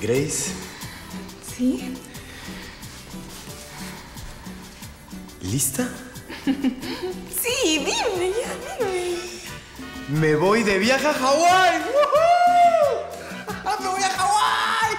Grace. ¿Sí? ¿Lista? Sí, dime, ya, dime. Me voy de viaje a Hawái. ¡Woohoo! ¡Me voy a Hawái!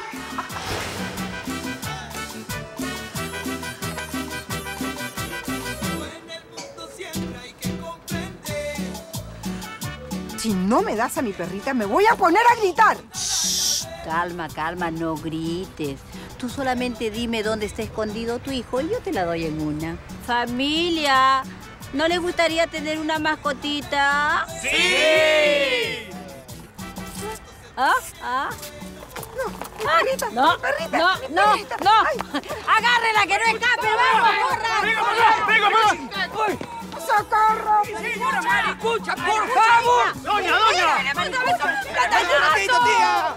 Si no me das a mi perrita, me voy a poner a gritar. Shh, calma, calma, no grites. Tú solamente dime dónde está escondido tu hijo y yo te la doy en una. Familia, ¿no les gustaría tener una mascotita? ¡Sí! ¿Ah? ¿Ah? Perrita, No, perrita, no, mi no, perrita. no. Ay, Agárrela, que no escape, vamos, corran. ¡Venga, mamá! ¡Socorro! ¡Señora Maricucha, por favor! ¡Doña! ¡Platanazo! ¡Tía!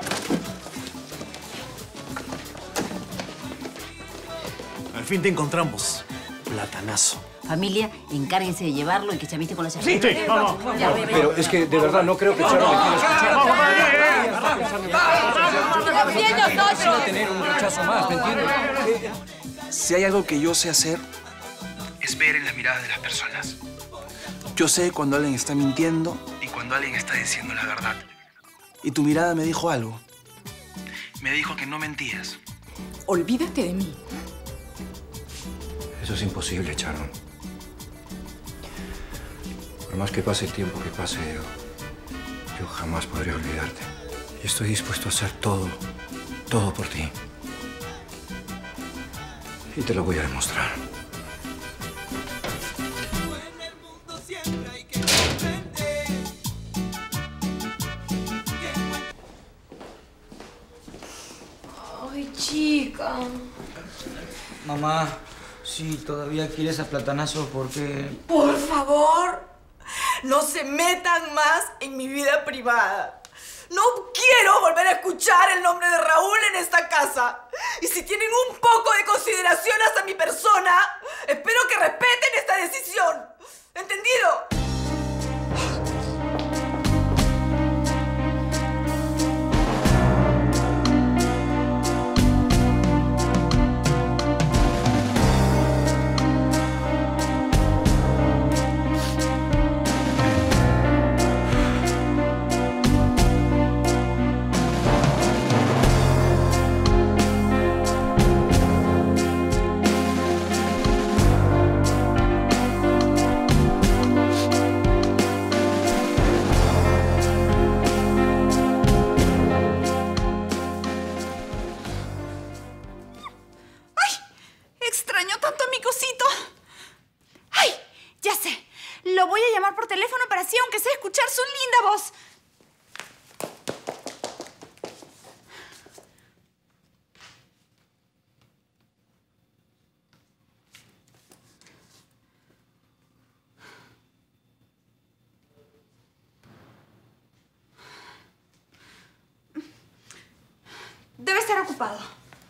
Al fin te encontramos. Platanazo. Familia, encárguense de llevarlo y que chamiste con la llave. Sí, vamos. Ya, voy. Pero es que de verdad no creo que Charo me quiera escuchar. Quiero tener un rechazo más, ¿me entiendes? Si hay algo que yo sé hacer, es ver en las miradas de las personas. Yo sé cuando alguien está mintiendo y cuando alguien está diciendo la verdad. Y tu mirada me dijo algo. Me dijo que no mentías. Olvídate de mí. Eso es imposible, Charo. Por más que pase el tiempo que pase, yo jamás podré olvidarte. Y estoy dispuesto a hacer todo por ti. Y te lo voy a demostrar. Ay, chica. Mamá, si todavía quieres a Platanazo, ¿por qué? Por favor, no se metan más en mi vida privada. No quiero volver a escuchar el nombre de Raúl en esta casa. Y si tienen un poco de consideración hacia mi persona, espero que respeten esta decisión. ¿Entendido? Extraño tanto a mi cosito. ¡Ay! Ya sé. Lo voy a llamar por teléfono para así, aunque sea escuchar su linda voz. Debe estar ocupado.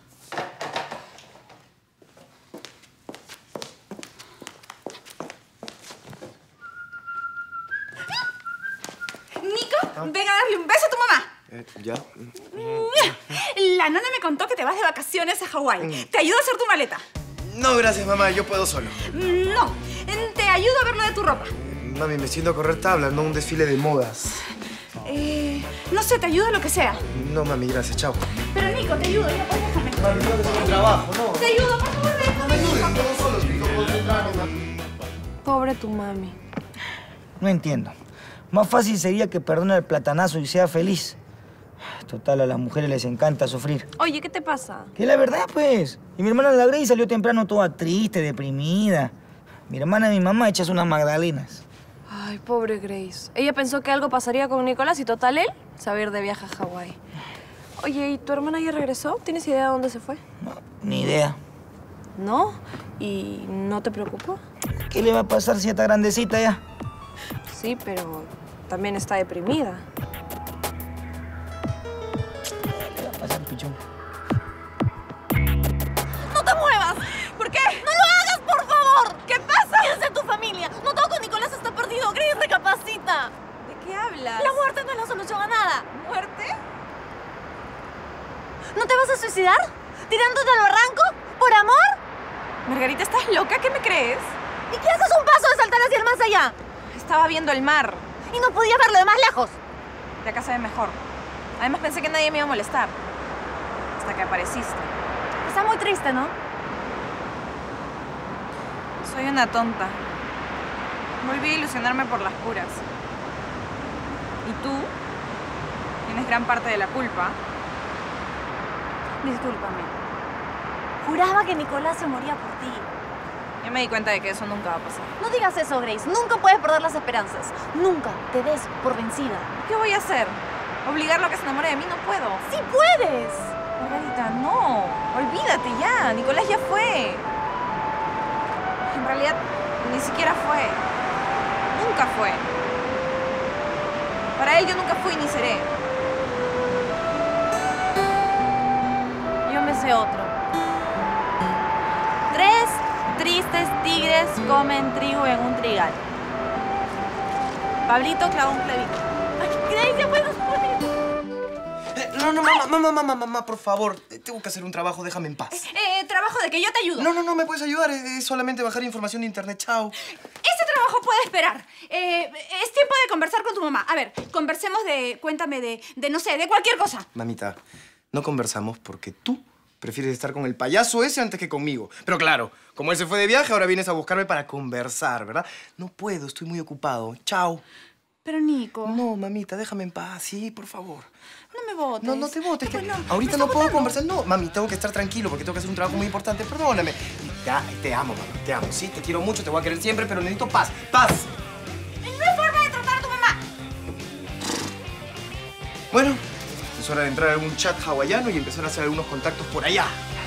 Nico, ven a darle un beso a tu mamá. ¿Ya? La nana me contó que te vas de vacaciones a Hawái. Te ayudo a hacer tu maleta. No, gracias, mamá. Yo puedo solo. No, te ayudo a ver lo de tu ropa. Mami, me siento a correr tablas, no un desfile de modas. No sé, te ayudo a lo que sea. No, mami, gracias. Chao. Pero Nico, te ayudo, ya pues déjame. Mami, no tengo trabajo, ¿no? Te ayudo, por favor, déjame. Todo solo, no puedo concentrarme, mami. Pobre tu mami. No entiendo. Más fácil sería que perdone el Platanazo y sea feliz. Total, a las mujeres les encanta sufrir. Oye, ¿qué te pasa? Que la verdad, pues. Y mi hermana la Grace salió temprano toda triste, deprimida. Mi hermana y mi mamá hechas unas magdalenas. Ay, pobre Grace. Ella pensó que algo pasaría con Nicolás y total él se va a ir de viaje a Hawái. Oye, ¿y tu hermana ya regresó? ¿Tienes idea de dónde se fue? No, ni idea. ¿No? ¿Y no te preocupa? ¿Qué le va a pasar si está grandecita ya? Sí, pero también está deprimida. ¿Qué le va a pasar, pichón? ¡No te muevas! ¿Por qué? ¡No lo hagas, por favor! ¿Qué pasa? ¿Qué hace tu familia? No todo con Nicolás está perdido. Grace, recapacita. ¿De qué hablas? La muerte no es la solución a nada. ¿Muerte? ¿No te vas a suicidar? ¿Tirándote al barranco? ¿Por amor? Margarita, ¿estás loca? ¿Qué me crees? ¿Y qué haces un paso de saltar hacia el más allá? Estaba viendo el mar. ¿Y no podías verlo de más lejos? De acá se ve mejor. Además pensé que nadie me iba a molestar. Hasta que apareciste. Está muy triste, ¿no? Soy una tonta. Volví a ilusionarme por las puras. ¿Y tú? Tienes gran parte de la culpa. Discúlpame. Juraba que Nicolás se moría por ti. Ya me di cuenta de que eso nunca va a pasar. No digas eso, Grace. Nunca puedes perder las esperanzas. Nunca te des por vencida. ¿Qué voy a hacer? ¿Obligarlo a que se enamore de mí? No puedo. ¡Sí puedes! Margarita, no. Olvídate ya. Nicolás ya fue. En realidad, ni siquiera fue. Nunca fue. Para él yo nunca fui ni seré. Yo me sé otro. 3 tristes tigres comen trigo en un trigal. Pablito clavó un clavito. ¡Ay, Grace, ya puedes poner! No, mamá, por favor. Tengo que hacer un trabajo, déjame en paz. Trabajo de que yo te ayudo. No, me puedes ayudar. Es solamente bajar información de internet. Chao. Ese trabajo puede esperar. Es tiempo de conversar con tu mamá. A ver, conversemos cuéntame de no sé, de cualquier cosa. Mamita, no conversamos porque tú prefieres estar con el payaso ese antes que conmigo. Pero claro, como él se fue de viaje, ahora vienes a buscarme para conversar, ¿verdad? No puedo, estoy muy ocupado. Chao. Pero, Nico... No, mamita, déjame en paz. Sí, por favor. No me votes. No te votes. Pues no, ahorita no puedo conversar. No, mami, tengo que estar tranquilo porque tengo que hacer un trabajo muy importante. Perdóname. Ya, te amo, mami. Te amo. Sí, te quiero mucho, te voy a querer siempre, pero necesito paz. ¡Paz! No hay forma de tratar a tu mamá. Bueno, es hora de entrar a algún chat hawaiano y empezar a hacer algunos contactos por allá.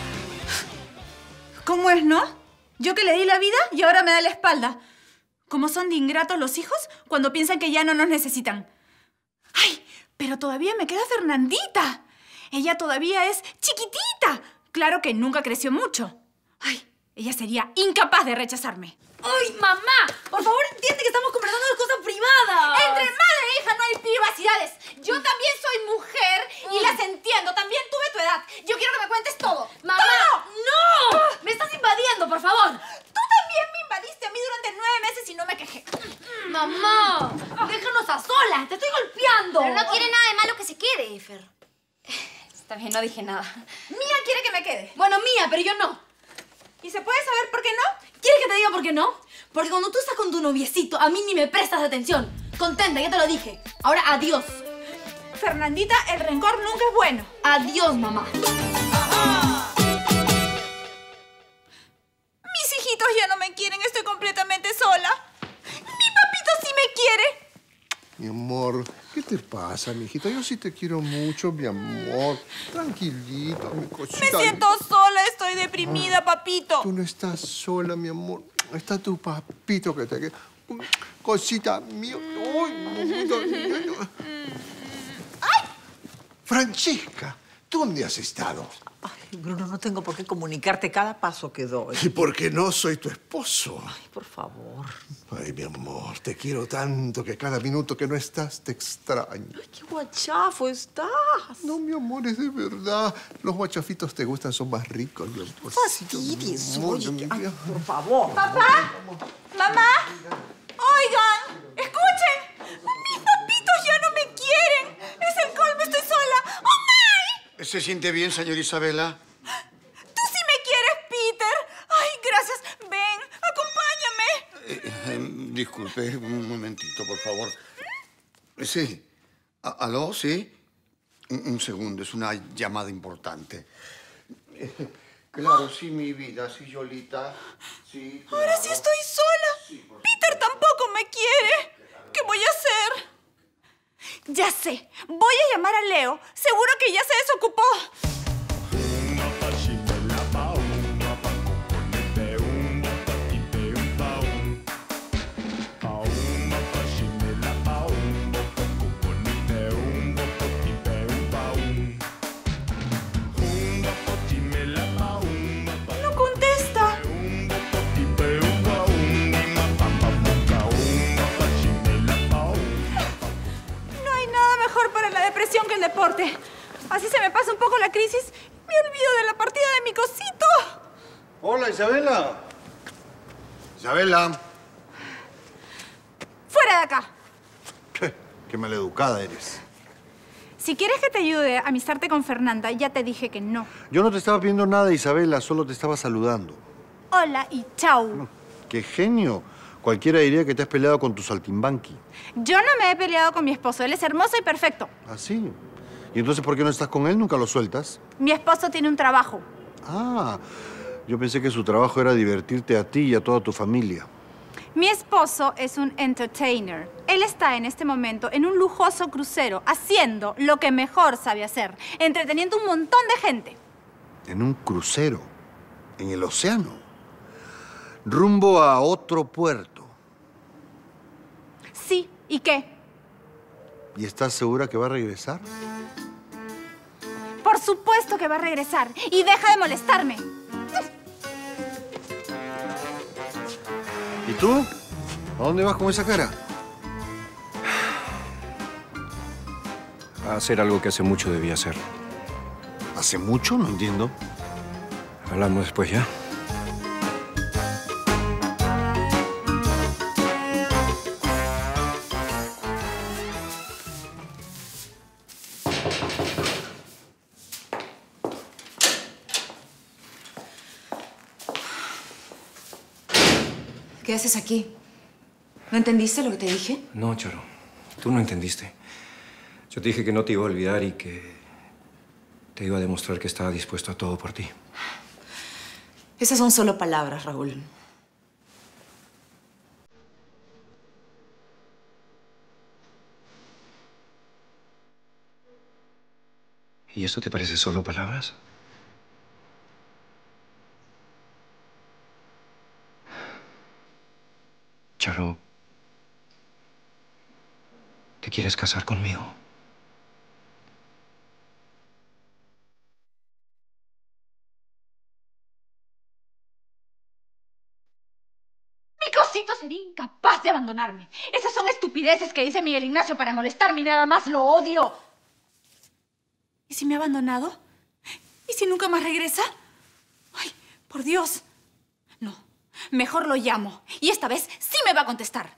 ¿Cómo es, no? Yo que le di la vida y ahora me da la espalda. ¿Cómo son de ingratos los hijos cuando piensan que ya no nos necesitan? ¡Ay! Pero todavía me queda Fernandita. Ella todavía es chiquitita. Claro que nunca creció mucho. ¡Ay! Ella sería incapaz de rechazarme. ¡Ay, mamá! Por favor, entiende que estamos conversando de cosas privadas. Entre madre e hija no hay privacidades. Yo también soy mujer y las entiendo. También tuve tu edad. Yo quiero que me cuentes todo. ¡Mamá! ¡Todo! ¡No! Me estás invadiendo, por favor. Tú también me invadiste a mí durante 9 meses y no me quejé. Mamá, déjanos a solas. Te estoy golpeando. Pero no tiene nada de malo que se quede, Fer. Está bien, no dije nada. Mía quiere que me quede. Bueno, Mía, pero yo no. ¿Y se puede saber por qué no? ¿Quieres que te diga por qué no? Porque cuando tú estás con tu noviecito, a mí ni me prestas atención. Contenta, ya te lo dije. Ahora, adiós. Fernandita, el rencor nunca es bueno. Adiós, mamá. Mis hijitos ya no me quieren, estoy completamente sola. Mi papito sí me quiere. Mi amor, ¿qué te pasa, mijita? Yo sí te quiero mucho, mi amor. Tranquilita, mi cosita. Me siento sola, estoy deprimida, papito. Tú no estás sola, mi amor. Está tu papito que te quiere. Cosita mía. ¡Ay! Francisca, ¿dónde has estado? Ay, Bruno, no tengo por qué comunicarte cada paso que doy. ¿Y por qué no soy tu esposo? Ay, por favor. Ay, mi amor, te quiero tanto que cada minuto que no estás te extraño. Ay, qué guachafo estás. No, mi amor, es de verdad. Los guachafitos te gustan, son más ricos, mi amor. No fastidies, oye. Ay, por favor. ¿Papá? ¿Mamá? Oigan, escuchen. Mis papitos ya no me quieren. Es el colmo, estoy sola. ¡Oh, my! ¿Se siente bien, señor Isabela? Tú sí me quieres, Peter. Ay, gracias. Ven, acompáñame. Disculpe, un momentito, por favor. Sí. ¿Aló? ¿Sí? Un segundo, es una llamada importante. Claro, sí, mi vida, sí, Yolita. Sí, claro. Ahora sí estoy sola. Sí, Peter tampoco me quiere. ¿Qué voy a hacer? Ya sé. Voy a llamar a Leo. Seguro que ya se desocupó. No contesta. No hay nada mejor para la depresión que el deporte. Así se me pasa un poco la crisis. Me olvido de la partida de mi cosito. Hola, Isabela. Isabela. ¡Fuera de acá! Qué maleducada eres. Si quieres que te ayude a amistarte con Fernanda, ya te dije que no. Yo no te estaba pidiendo nada, Isabela, solo te estaba saludando. Hola y chau. ¡Qué genio! Cualquiera diría que te has peleado con tu saltimbanqui. Yo no me he peleado con mi esposo. Él es hermoso y perfecto. ¿Ah, sí? ¿Y entonces por qué no estás con él? ¿Nunca lo sueltas? Mi esposo tiene un trabajo. Ah, yo pensé que su trabajo era divertirte a ti y a toda tu familia. Mi esposo es un entertainer. Él está en este momento en un lujoso crucero, haciendo lo que mejor sabe hacer, entreteniendo un montón de gente. En un crucero, en el océano, rumbo a otro puerto. Sí, ¿y qué? ¿Y estás segura que va a regresar? Por supuesto que va a regresar. Y deja de molestarme. ¿Y tú? ¿A dónde vas con esa cara? A hacer algo que hace mucho debía hacer. ¿Hace mucho? No entiendo. Hablamos después, ¿ya? ¿Qué haces aquí? ¿No entendiste lo que te dije? No, Charo. Tú no entendiste. Yo te dije que no te iba a olvidar y que te iba a demostrar que estaba dispuesto a todo por ti. Esas son solo palabras, Raúl. ¿Y esto te parece solo palabras? Charo, ¿te quieres casar conmigo? Mi cosito sería incapaz de abandonarme. Esas son estupideces que dice Miguel Ignacio para molestarme y nada más lo odio. ¿Y si me ha abandonado? ¿Y si nunca más regresa? Ay, por Dios. No, mejor lo llamo. Y esta vez sí me va a contestar.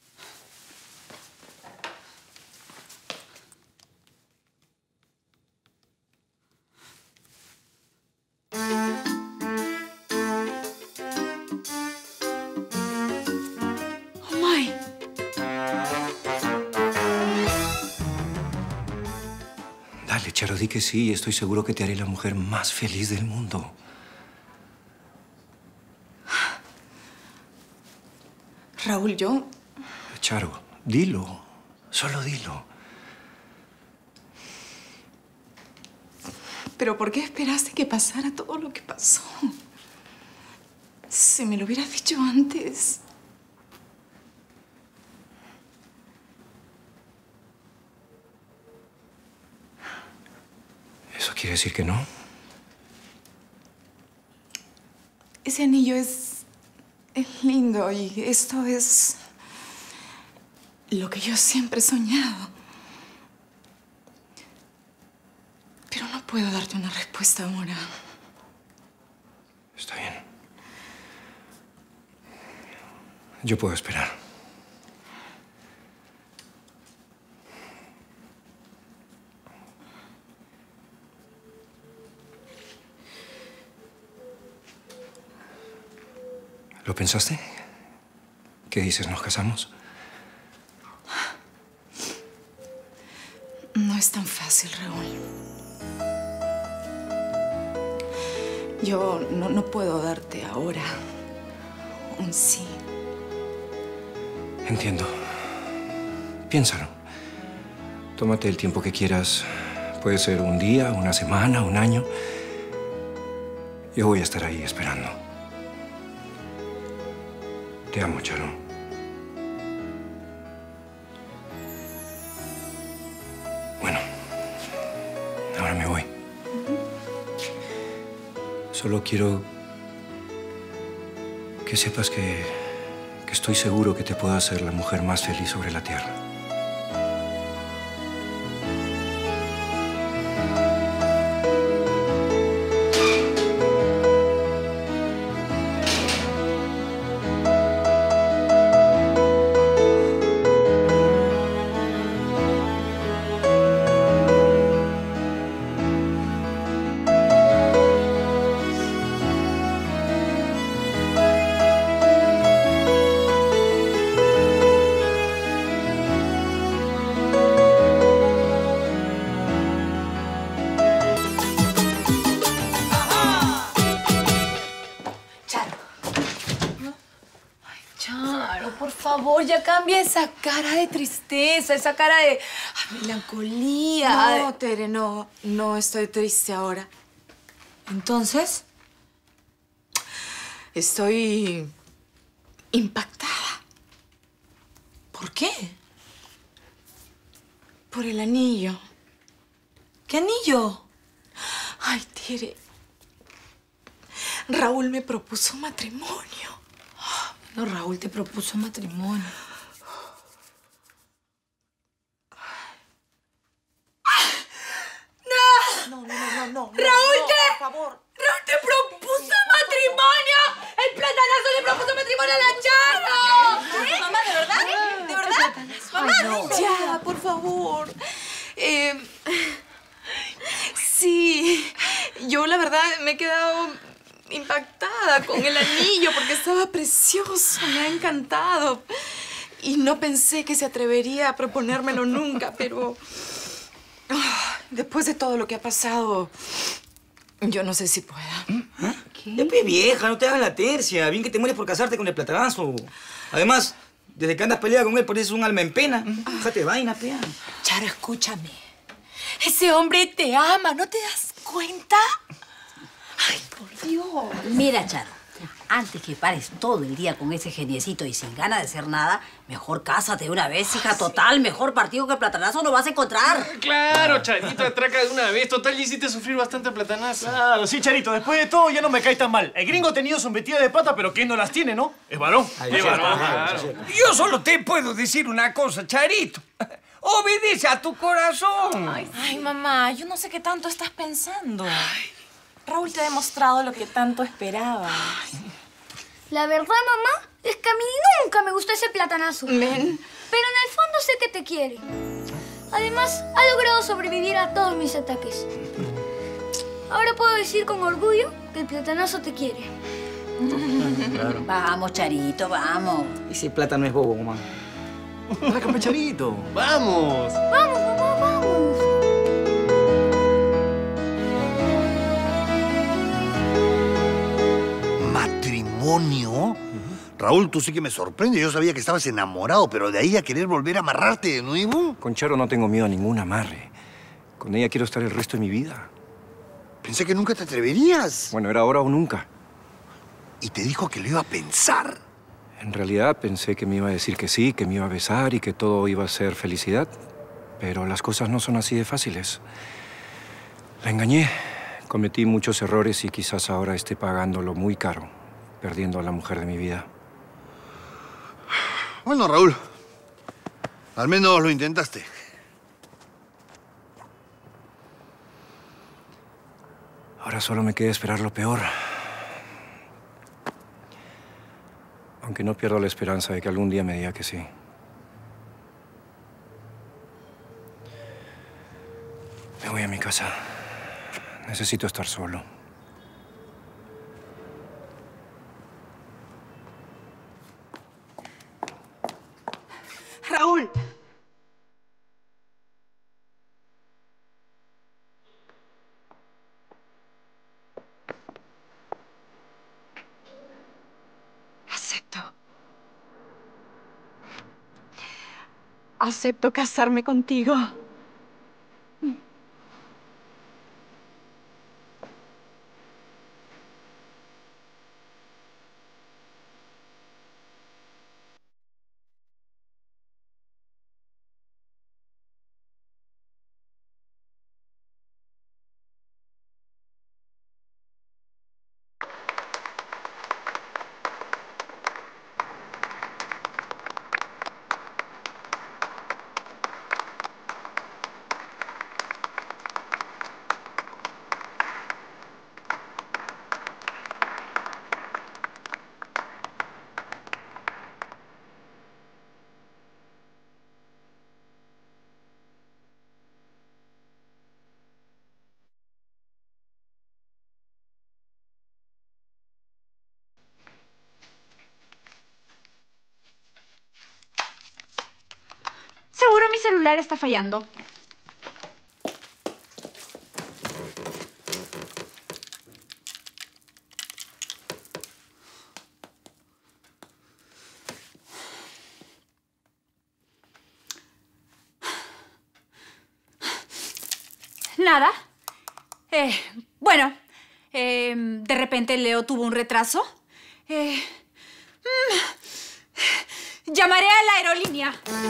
Oh, my. Dale, Charo, di que sí. Estoy seguro que te haré la mujer más feliz del mundo. Raúl, yo... Charo, dilo. Solo dilo. ¿Pero por qué esperaste que pasara todo lo que pasó? Si me lo hubieras dicho antes. ¿Eso quiere decir que no? Ese anillo es lindo y esto es lo que yo siempre he soñado. Pero no puedo darte una respuesta ahora. Está bien. Yo puedo esperar. ¿Lo pensaste? ¿Qué dices? ¿Nos casamos? No es tan fácil, Raúl. Yo no puedo darte ahora un sí. Entiendo. Piénsalo. Tómate el tiempo que quieras. Puede ser un día, una semana, un año. Yo voy a estar ahí esperando. Te amo, Charo. Bueno, ahora me voy. Solo quiero que sepas que estoy seguro que te puedo hacer la mujer más feliz sobre la tierra. favor, ya cambia esa cara de tristeza, esa cara de melancolía. No, Tere, no. No estoy triste ahora. Entonces, estoy impactada. ¿por qué? Por el anillo. ¿Qué anillo? Ay, Tere. Raúl me propuso matrimonio. No, Raúl te propuso matrimonio. No. Raúl te propuso matrimonio. El platanazo le propuso matrimonio a la Charo. ¿Qué? Mamá, ¿de verdad? ¿De verdad? Mamá, no. Ya, por favor. Sí, yo la verdad me he quedado impactada con el anillo porque estaba precioso, me ha encantado. Y no pensé que se atrevería a proponérmelo nunca, pero después de todo lo que ha pasado, yo no sé si pueda. ¿Qué? Ya, pues, vieja, no te hagas la tercia. Bien que te mueres por casarte con el platanazo. Además, desde que andas peleada con él, pareces un alma en pena. Déjate vaina, pea. Charo, escúchame. Ese hombre te ama, ¿no te das cuenta? Ay, por Dios. Mira, Charo, antes que pares todo el día con ese geniecito y sin ganas de hacer nada, mejor cásate de una vez, hija. Total, mejor partido que el platanazo no vas a encontrar. Claro, Charito, atraca de una vez. Total, ya hiciste sufrir bastante platanazo. Claro, sí, Charito. Después de todo, ya no me cae tan mal. El gringo ha tenido sus metidas de pata, pero ¿quién no las tiene, no? Es varón. Es varón, claro. Yo solo te puedo decir una cosa, Charito. Obedece a tu corazón. Ay, mamá, yo no sé qué tanto estás pensando. Raúl te ha demostrado lo que tanto esperaba. La verdad, mamá, es que a mí nunca me gustó ese platanazo. Ven. Pero en el fondo sé que te quiere. Además, ha logrado sobrevivir a todos mis ataques. Ahora puedo decir con orgullo que el platanazo te quiere. Claro. Vamos, Charito, vamos. Ese plata no es bobo, mamá. Sácame, Charito. ¡Vamos! Vamos, mamá, vamos. ¿Matrimonio? Raúl, tú sí que me sorprende. Yo sabía que estabas enamorado, pero de ahí a querer volver a amarrarte de nuevo. Con Charo no tengo miedo a ningún amarre. Con ella quiero estar el resto de mi vida. Pensé que nunca te atreverías. Bueno, era ahora o nunca. Y te dijo que lo iba a pensar. En realidad pensé que me iba a decir que sí, que me iba a besar y que todo iba a ser felicidad. Pero las cosas no son así de fáciles. La engañé. Cometí muchos errores y quizás ahora esté pagándolo muy caro, perdiendo a la mujer de mi vida. Bueno, Raúl, al menos lo intentaste. Ahora solo me queda esperar lo peor. Aunque no pierdo la esperanza de que algún día me diga que sí. Me voy a mi casa. Necesito estar solo. Raúl. Acepto casarme contigo. Seguro mi celular está fallando. Nada. Bueno, de repente Leo tuvo un retraso. Llamaré a la aerolínea.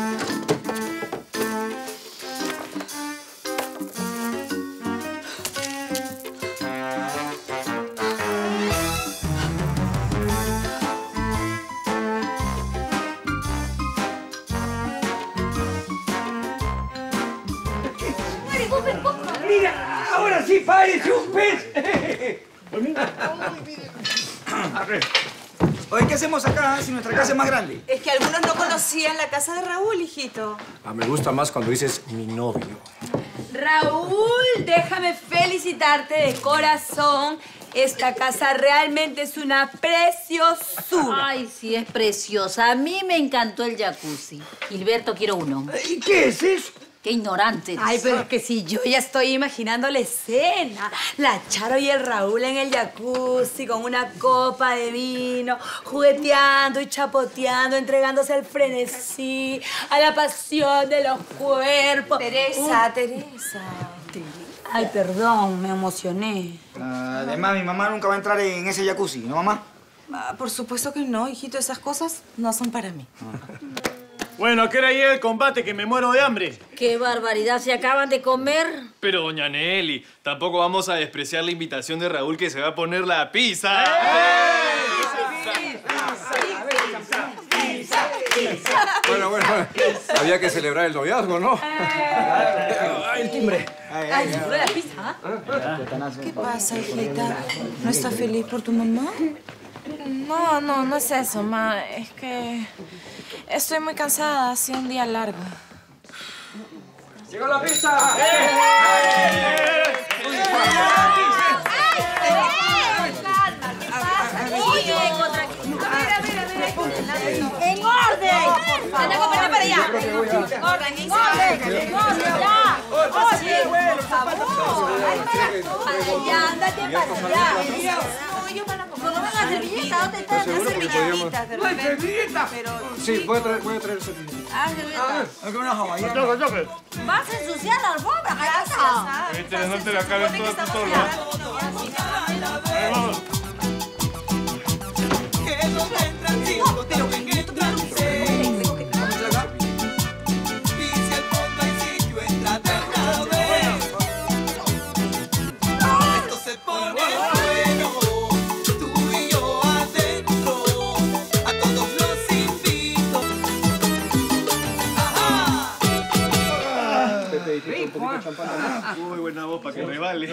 ¡Mira! ¡Ahora sí parece un pez! Oye, ¿qué hacemos acá si nuestra casa es más grande? Es que algunos no conocían la casa de Raúl, hijito. Me gusta más cuando dices mi novio. Raúl, déjame felicitarte de corazón. Esta casa realmente es una preciosura. Ay, sí, es preciosa. A mí me encantó el jacuzzi. Gilberto, quiero uno. ¿Y qué es eso? Qué ignorante eres. Ay, pero es que si yo ya estoy imaginando la escena. La Charo y el Raúl en el jacuzzi con una copa de vino, jugueteando y chapoteando, entregándose al frenesí, a la pasión de los cuerpos. Teresa. Ay, perdón, me emocioné. Además, mi mamá nunca va a entrar en ese jacuzzi, ¿no, mamá? Por supuesto que no, hijito. Esas cosas no son para mí. Bueno, ¿a qué hora llega el combate? Que me muero de hambre. ¡Qué barbaridad! ¿Se acaban de comer? Pero, doña Nelly, tampoco vamos a despreciar la invitación de Raúl que se va a poner la pizza. Bueno, había que celebrar el noviazgo, ¿no? El timbre. Ay, seguro la pizza. ¿Qué pasa, hijita? ¿No estás feliz por tu mamá? No es eso, ma. Es que estoy muy cansada. Ha sido un día largo. ¡Llegó la pizza! ¡En orden! ¡Anda, acompaña para allá! ¡Orden, ya! ¡Oye, por favor! ¡Ya, ándate para allá! No van a servilleta, ¿dónde están? Servilletitas, de repente. ¿Servilleta? Sí, voy a traer servilleta. Ah, servilleta. Vas a ensuciar la alfombra, carajo. No te la cabes toda tu torna. Vamos. Muy buena voz para que me vale.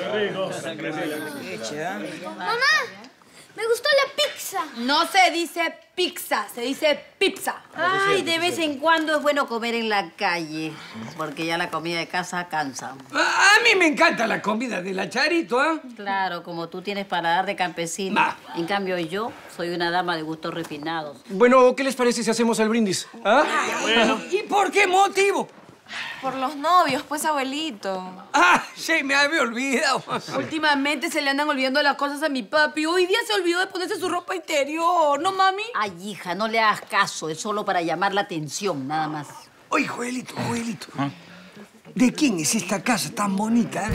Mamá, me gustó la pizza. No se dice pizza, se dice pizza. Ay, de vez en cuando es bueno comer en la calle, porque ya la comida de casa cansa. A mí me encanta la comida de la Charito, ¿eh? Claro, como tú tienes paladar de campesino. En cambio, yo soy una dama de gustos refinados. Bueno, ¿qué les parece si hacemos el brindis? ¿Ah? Bueno. ¿Y por qué motivo? Por los novios, pues, abuelito. ¡Ah! Sí, me había olvidado. Últimamente se le andan olvidando las cosas a mi papi. Hoy día se olvidó de ponerse su ropa interior, ¿no, mami? Ay, hija, no le hagas caso. Es solo para llamar la atención, nada más. Oye, Joelito. ¿De quién es esta casa tan bonita?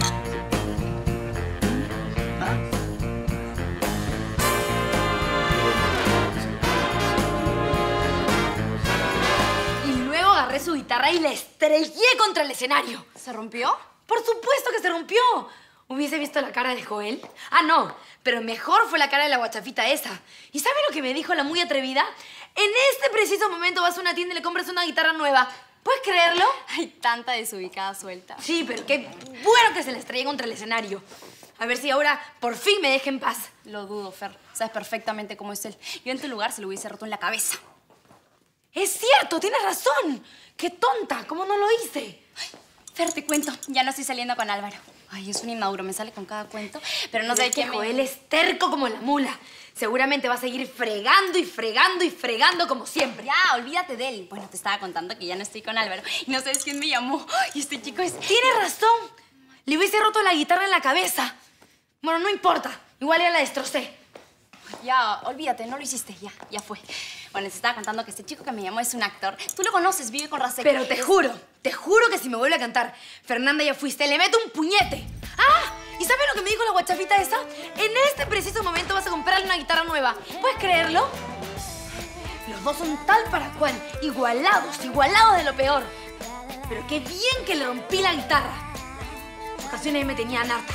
Agarré su guitarra y la estrellé contra el escenario. ¿Se rompió? ¡Por supuesto que se rompió! ¿Hubiese visto la cara de Joel? Ah, no. Pero mejor fue la cara de la guachafita esa. ¿Y sabe lo que me dijo la muy atrevida? En este preciso momento vas a una tienda y le compras una guitarra nueva. ¿Puedes creerlo? Hay tanta desubicada suelta. Sí, pero qué bueno que se la estrellé contra el escenario. A ver si ahora por fin me deja en paz. Lo dudo, Fer. Sabes perfectamente cómo es él. Yo en tu lugar se lo hubiese roto en la cabeza. ¡Es cierto! ¡Tienes razón! ¡Qué tonta! ¿Cómo no lo hice? Ay, Fer, te cuento. Ya no estoy saliendo con Álvaro. Ay, es un inmaduro. Me sale con cada cuento. Pero no sé qué me... Joel es terco como la mula. Seguramente va a seguir fregando y fregando y fregando como siempre. Ya, olvídate de él. Bueno, te estaba contando que ya no estoy con Álvaro. Y no sabes quién me llamó. Y este chico es... ¡Tienes razón! Le hubiese roto la guitarra en la cabeza. Bueno, no importa. Igual ya la destrocé. Ya, olvídate. No lo hiciste. Ya fue. Bueno, les estaba contando que este chico que me llamó es un actor. Tú lo conoces, vive con Rasek. Pero te juro que si me vuelve a cantar Fernanda ya fuiste, le meto un puñete. ¡Ah! ¿Y sabes lo que me dijo la guachafita esa? En este preciso momento vas a comprarle una guitarra nueva. ¿Puedes creerlo? Los dos son tal para cual, igualados de lo peor. Pero qué bien que le rompí la guitarra. En ocasiones me tenían harta.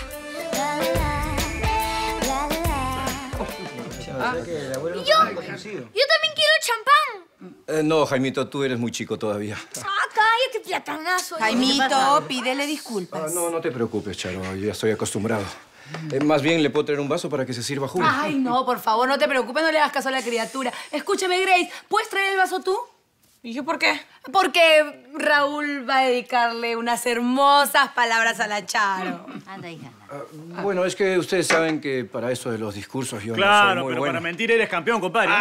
Yo también quiero champán. No, Jaimito, tú eres muy chico todavía. Cállate, platanazo. Jaimito, pídele disculpas. No te preocupes, Charo. Yo ya estoy acostumbrado. Más bien, ¿le puedo traer un vaso para que se sirva Julio? Ay, no, por favor, no te preocupes, no le hagas caso a la criatura. Escúchame, Grace, ¿puedes traer el vaso tú? ¿Y yo por qué? Porque Raúl va a dedicarle unas hermosas palabras a la Charo. Anda, hija. Bueno, es que ustedes saben que para eso de los discursos yo no soy Claro, muy pero bueno. para mentir eres campeón, compadre.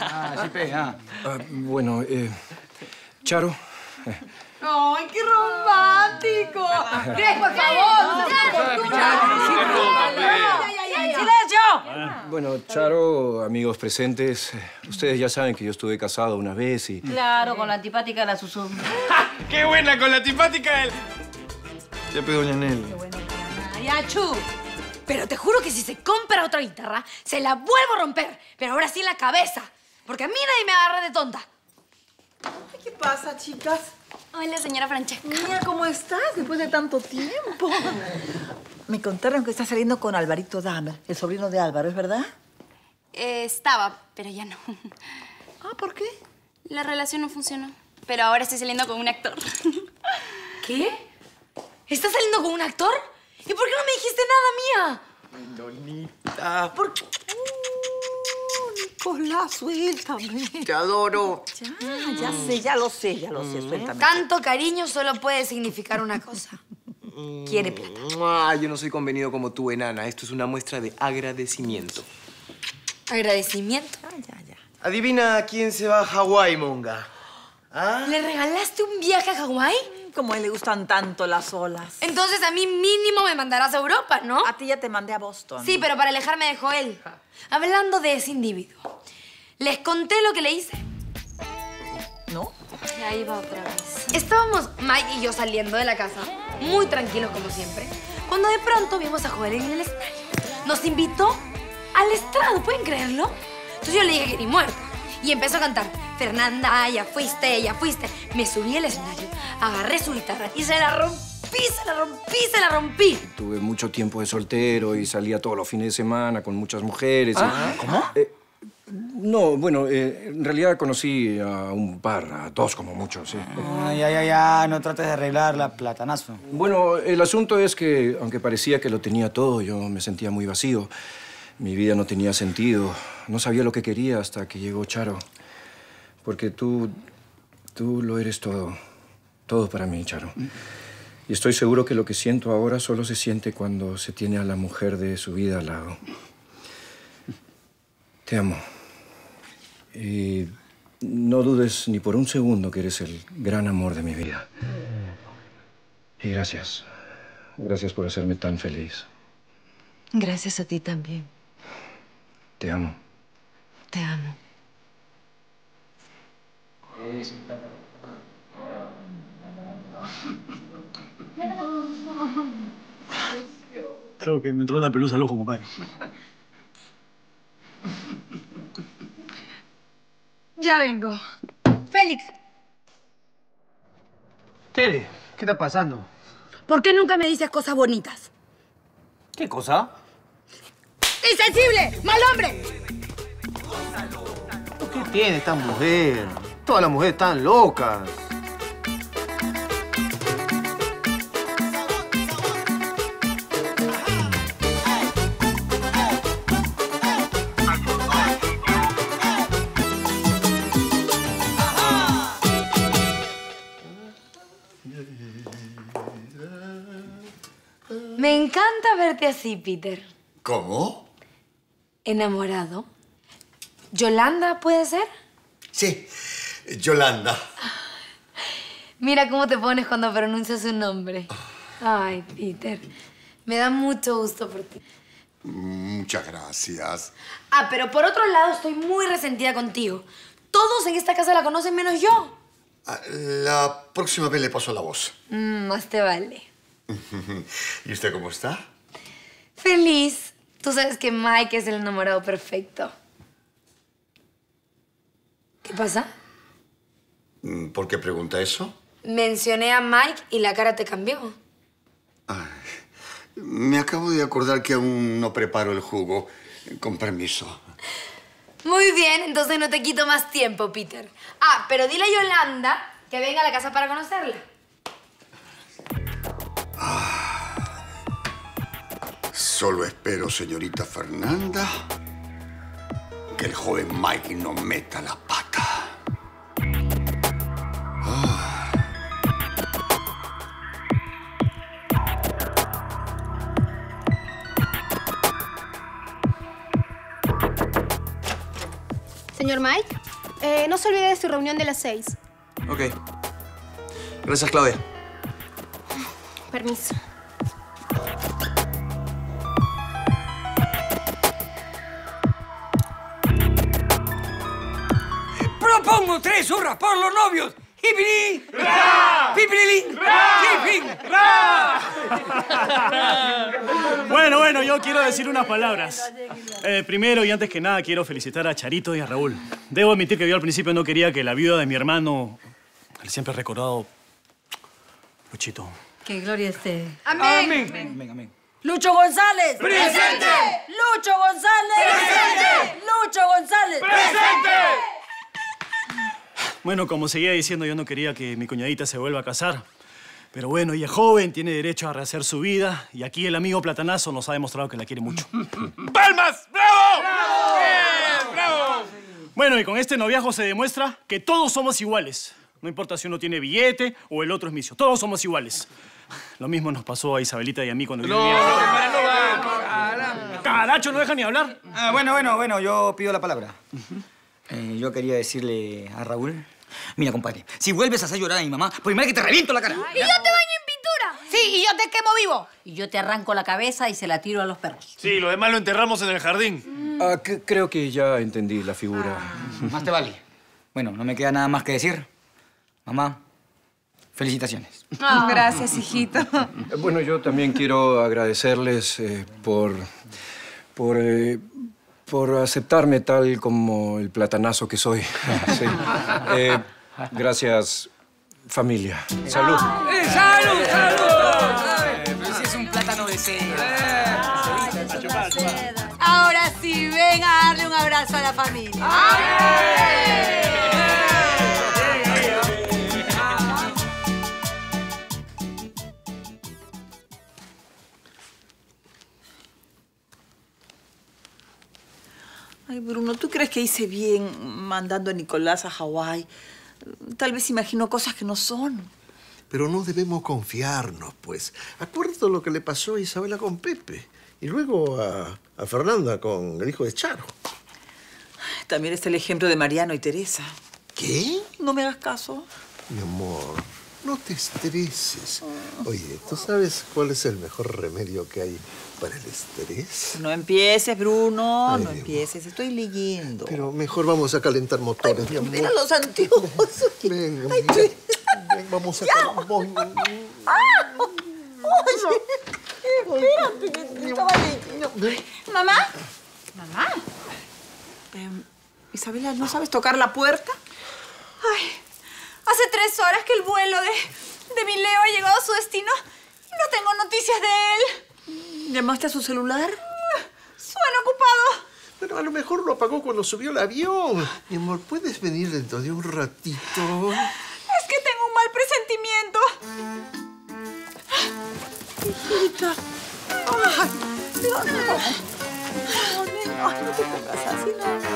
Bueno, Charo... ¡Ay, qué romántico! Grace, por favor. ¡Silencio! Bueno, Charo, amigos presentes, ustedes ya saben que yo estuve casado una vez y... Claro, con la antipática de la Susu. ¡Qué buena con la antipática él! Ya pedí doña Nelly. Ay, achú. Pero te juro que si se compra otra guitarra, se la vuelvo a romper. Pero ahora sí en la cabeza. Porque a mí nadie me agarra de tonta. ¿Qué pasa, chicas? Hola, señora Francesca. Mira, ¿cómo estás después de tanto tiempo? Me contaron que estás saliendo con Alvarito Dahmer, el sobrino de Álvaro, ¿es verdad? Estaba, pero ya no. Ah, ¿por qué? La relación no funcionó. Pero ahora estoy saliendo con un actor. ¿Qué? ¿Estás saliendo con un actor? ¿Y por qué no me dijiste nada, mía? Donita. ¿Por qué? Nicolás, suéltame. Te adoro. Ya lo sé, suéltame. Tanto cariño solo puede significar una cosa. Quiere plata. Yo no soy convenido como tú, enana. Esto es una muestra de agradecimiento. ¿Agradecimiento? Adivina a quién se va a Hawái, monga. ¿Ah? ¿Le regalaste un viaje a Hawái? Como a él le gustan tanto las olas. Entonces a mí mínimo me mandarás a Europa, ¿no? A ti ya te mandé a Boston. Sí, pero para alejarme de Joel. Hablando de ese individuo, ¿les conté lo que le hice? ¿No? Ahí va otra vez. Estábamos Mike y yo saliendo de la casa, muy tranquilos como siempre, cuando de pronto vimos a Joel en el escenario. Nos invitó al estrado, ¿pueden creerlo? Entonces yo le dije que ni muerta. Y empezó a cantar, Fernanda, ya fuiste, ya fuiste. Me subí al escenario, agarré su guitarra y se la rompí. Tuve mucho tiempo de soltero y salía todos los fines de semana con muchas mujeres. ¿Cómo? No, bueno, en realidad conocí a un par, a dos como mucho, sí. Ya, no trates de arreglarla, platanazo. Bueno, el asunto es que, aunque parecía que lo tenía todo, yo me sentía muy vacío. Mi vida no tenía sentido. No sabía lo que quería hasta que llegó Charo. Porque tú lo eres todo. Todo para mí, Charo. Y estoy seguro que lo que siento ahora solo se siente cuando se tiene a la mujer de su vida al lado. Te amo. Y no dudes ni por un segundo que eres el gran amor de mi vida. Y gracias. Gracias por hacerme tan feliz. Gracias a ti también. Te amo. Te amo. Creo que me entró una pelusa al ojo, compadre. Ya vengo. Félix, Tere, ¿qué está pasando? ¿por qué nunca me dices cosas bonitas? ¿Qué cosa? ¡Insensible! ¡Mal hombre! ¿Qué tiene esta mujer? Todas las mujeres están locas. Me encanta verte así, Peter. ¿Cómo? ¿Enamorado? ¿Yolanda puede ser? Sí, Yolanda. Mira cómo te pones cuando pronuncias su nombre. Ay, Peter. Me da mucho gusto por ti. Muchas gracias. Ah, pero por otro lado estoy muy resentida contigo. Todos en esta casa la conocen menos yo. La próxima vez le paso la voz. Más te vale. ¿Y usted cómo está? Feliz. Tú sabes que Mike es el enamorado perfecto. ¿Qué pasa? ¿Por qué pregunta eso? Mencioné a Mike y la cara te cambió. Me acabo de acordar que aún no preparo el jugo. Con permiso. Muy bien, entonces no te quito más tiempo, Peter. Ah, pero dile a Yolanda que venga a la casa para conocerla. Solo espero, señorita Fernanda, que el joven Mike no meta la pata. Señor Mike, no se olvide de su reunión de las 6. Ok. Gracias, Claudia. Permiso. Propongo 3 hurras por los novios. ¡Hipiri! ¡Pipirili! Bueno, yo quiero decir unas palabras. Primero y antes que nada quiero felicitar a Charito y a Raúl. Debo admitir que yo al principio no quería que la viuda de mi hermano, el siempre recordado Luchito. Que gloria esté. Amén. Amén. ¡Lucho González! ¡Presente! ¡Lucho González! ¡Presente! ¡Lucho González! ¡Presente! Bueno, como seguía diciendo, yo no quería que mi cuñadita se vuelva a casar. Pero bueno, ella es joven, tiene derecho a rehacer su vida. Y aquí el amigo Platanazo nos ha demostrado que la quiere mucho. ¡Palmas! ¡Bravo! ¡Bravo! ¡Bravo! Bueno, y con este noviazgo se demuestra que todos somos iguales. No importa si uno tiene billete o el otro es misio. Todos somos iguales. Lo mismo nos pasó a Isabelita y a mí cuando vivíamos. ¡Caracho, no deja ni hablar! Bueno, yo pido la palabra. Yo quería decirle a Raúl... Mira, compadre, si vuelves a hacer llorar a mi mamá, pues mira que te reviento la cara. ¡Y yo te baño en pintura! Sí, y yo te quemo vivo. Y yo te arranco la cabeza y se la tiro a los perros. Sí, lo demás lo enterramos en el jardín. Creo que ya entendí la figura. Más te vale. Bueno, no me queda nada más que decir. Mamá, felicitaciones. Gracias, hijito. Bueno, yo también quiero agradecerles por aceptarme tal como el platanazo que soy. Sí. Gracias, familia. Salud. ¡Salud, salud! Pero si es un plátano de seda. Ahora sí, ven a darle un abrazo a la familia. Ay, Bruno, ¿tú crees que hice bien mandando a Nicolás a Hawái? Tal vez imaginó cosas que no son. Pero no debemos confiarnos, pues. Acuérdate lo que le pasó a Isabela con Pepe. Y luego a Fernanda con el hijo de Charo. También está el ejemplo de Mariano y Teresa. ¿Qué? No me hagas caso. Mi amor, no te estreses. Oye, ¿tú sabes cuál es el mejor remedio que hay para el estrés? No empieces, Bruno. Ay, no empieces. Estoy leyendo. Pero mejor vamos a calentar motores, mi amor. Mira los anteojos. Ven, Ay, ven, vamos a calentar. Oye, espérate, que estaba leyendo. ¿Mamá? ¿Mamá? Isabela, ¿no sabes tocar la puerta? Ay, hace 3 horas que el vuelo de mi Leo ha llegado a su destino y no tengo noticias de él. ¿Llamaste a su celular? Suena ocupado. Pero a lo mejor lo apagó cuando subió el avión. Mi amor, ¿puedes venir dentro de un ratito? Es que tengo un mal presentimiento. Hijita. Ay, no te pongas así,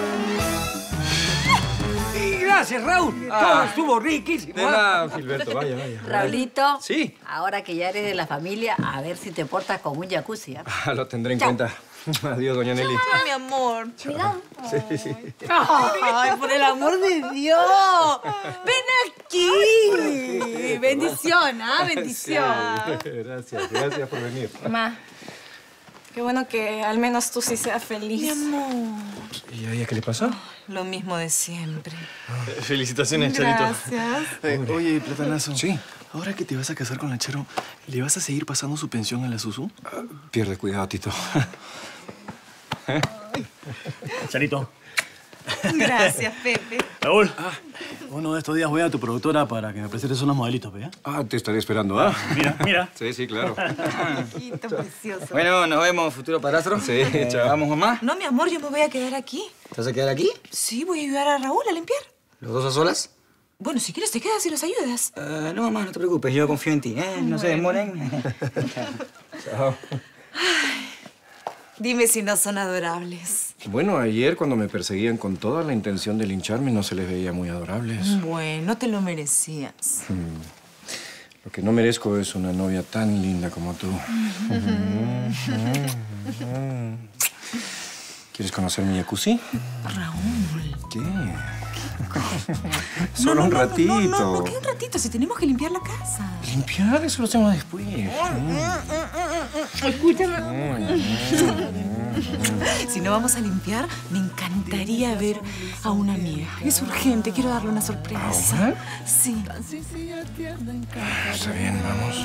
Y gracias, Raúl. Todo estuvo riquísimo. De nada, Gilberto. Vaya. Raulito, Sí. ahora que ya eres de la familia, a ver si te portas con un jacuzzi. Lo tendré en cuenta. Adiós, doña Nelly. Ay, mi amor. Cuidado. Sí. Ay, por el amor de Dios. Ven aquí. Bendición, ¿ah? Bendición. Gracias por venir. Mamá, Qué bueno que al menos tú sí seas feliz. Mi amor. ¿Y a ella qué le pasa? Lo mismo de siempre. Felicitaciones, Charito. Gracias. Oye, Platanazo. Sí. Ahora que te vas a casar con la Charo, ¿le vas a seguir pasando su pensión a la Susu? Pierde cuidado, Tito. Charito. Gracias, Pepe. Raúl, uno de estos días voy a tu productora para que me presentes unos modelitos, ¿ve? Ah, te estaré esperando, ¿ah? Mira. Sí, sí, claro. Hijito precioso. Bueno, nos vemos, futuro padrastro. Sí, chao. ¿Vamos, mamá? No, mi amor, yo me voy a quedar aquí. ¿Te vas a quedar aquí? Sí, voy a ayudar a Raúl a limpiar. ¿Los dos a solas? Bueno, si quieres te quedas y los ayudas. No, mamá, no te preocupes. Yo confío en ti, ¿eh? No se demoren. Chao. Dime si no son adorables. Bueno, ayer cuando me perseguían con toda la intención de lincharme no se les veía muy adorables. Bueno, te lo merecías. Lo que no merezco es una novia tan linda como tú. ¿Quieres conocer mi jacuzzi? Raúl. ¿Qué? Solo un ratito. No, queda un ratito, si tenemos que limpiar la casa. ¿Limpiar? Eso lo hacemos después. Escúchame. Si no vamos a limpiar, me encantaría ver a una amiga. Es urgente, quiero darle una sorpresa. ¿Ahora? Sí. Está bien, vamos.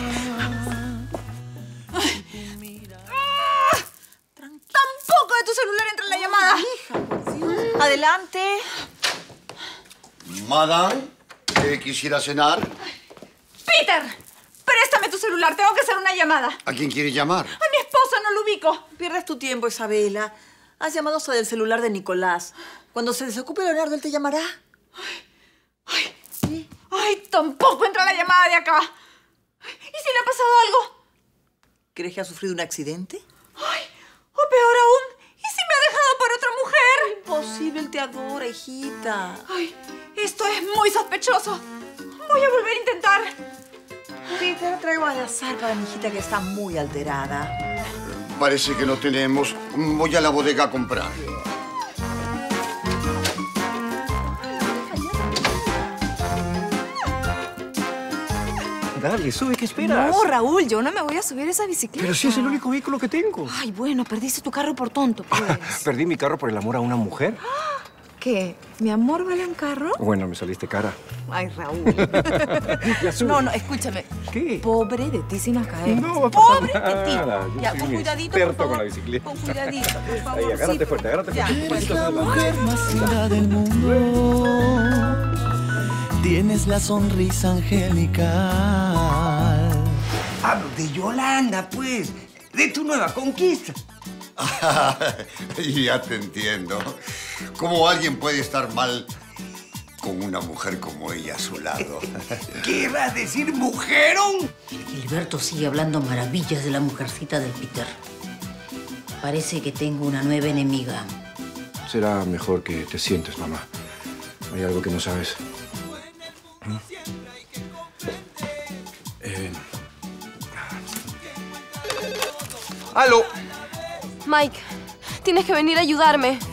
Tampoco de tu celular entra la llamada. Adelante. Madame, ¿qué quisiera cenar? Peter, préstame tu celular. Tengo que hacer una llamada. ¿A quién quiere llamar? A mi esposa, no lo ubico. Pierdes tu tiempo, Isabela. Has llamado hasta del celular de Nicolás. Cuando se desocupe Leonardo, él te llamará. Ay, tampoco entra la llamada de acá. ¿Y si le ha pasado algo? ¿Crees que ha sufrido un accidente? Ay, o peor aún, ¿y si me ha dejado por otra mujer? Imposible, él te adora, hijita. Ay, esto es muy sospechoso. Voy a volver a intentar. Peter, traigo a de azar para mi hijita que está muy alterada. Parece que no tenemos. Voy a la bodega a comprar. Dale, sube, ¿qué esperas? No, Raúl, yo no me voy a subir a esa bicicleta. Pero si es el único vehículo que tengo. Ay, bueno, perdiste tu carro por tonto, pues. ¿Perdí mi carro por el amor a una mujer? ¿Qué? ¿Mi amor vale un carro? Bueno, me saliste cara. Ay, Raúl. Ya sube. No, escúchame. ¿Qué? Pobre de ti si nos caemos. No va a pasar Pobre nada. de ti. Yo Ya, soy con un cuidadito, experto por favor. con la bicicleta. Con cuidadito, por favor. Ahí, agárrate fuerte, agárrate fuerte. Ya, Pasitos pues. adelante. Mujer más linda del mundo, tienes la sonrisa angelical. Hablo de Yolanda, pues. De tu nueva conquista. Ya te entiendo. ¿Cómo alguien puede estar mal con una mujer como ella a su lado? ¿Qué vas a decir, mujerón? Gilberto sigue hablando maravillas de la mujercita del Peter. Parece que tengo una nueva enemiga. Será mejor que te sientes, mamá. Hay algo que no sabes. ¡Aló! Mike, tienes que venir a ayudarme.